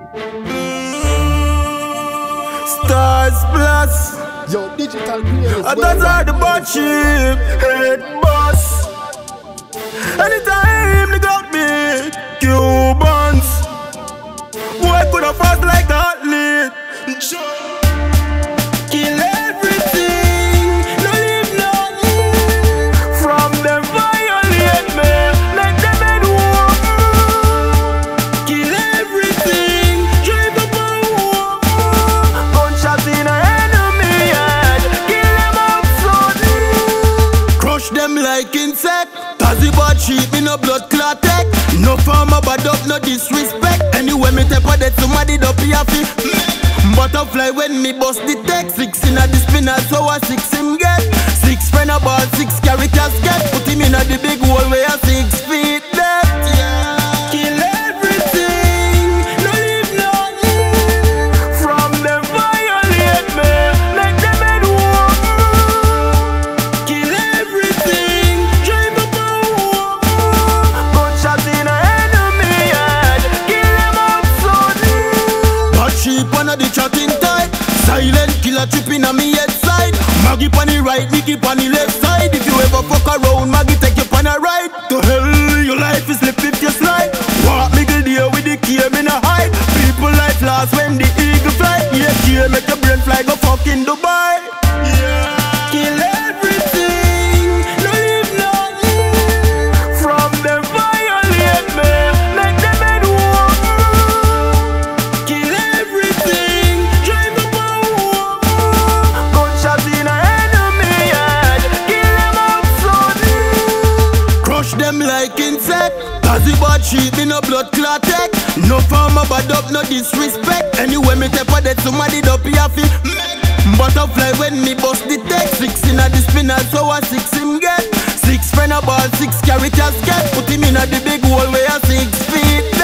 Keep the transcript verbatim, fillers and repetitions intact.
Stars Plus. Yo, digital creators. I thought I the bad ship, head boss. Anytime they got me, Cubans. Boy could have fast like that lead. Kill everything, no leave nothing. From them violate me, let them head walk. Kill everything, drive up and walk. Gunshot in a enemy head, kill them up sudden. Crush them like insect. Tazi bad sheep, me no blood clot tech. No farmer bad up, no disrespect. Anyway me tap a dead, somebody don't be happy. Butterfly when me bust the tech. Six in a the spinner, so a six him get. Six friend a ball, six carry casket. Put him in a the big hole where a six feet depth. Yeah. Kill everything, no leave nothing. From them violate me, let them head walk. Kill everything, drive up and walk. Gunshot in a enemy head, kill them up sudden. Bad sheep on the chatting type. Silent killer tripping on me head side. Maggie on the right, Mickey on the left side. If you ever fuck around, Maggie take you on the right. To hell, your life is slip if you slide. Walk middle there with the key in a hide. People life last when the eagle fly. Yeah, key make your brain fly go fucking Dubai. Yeah. Kill everything, no leave nothing. From them violate me, let them head walk. Kill everything, drive up and walk. Gunshot in a enemy head, kill them up sudden. Crush them like insect. Tazi bad sheep, me no blood clot tech. No farmer bad up, no disrespect. Anyway me tap a dead, somebody don't be happy. Butterfly when me bust the tech. Six in a the spinner, so a six him get. Six friend a ball, six carry casket. Put him in a the big hole where a six feet.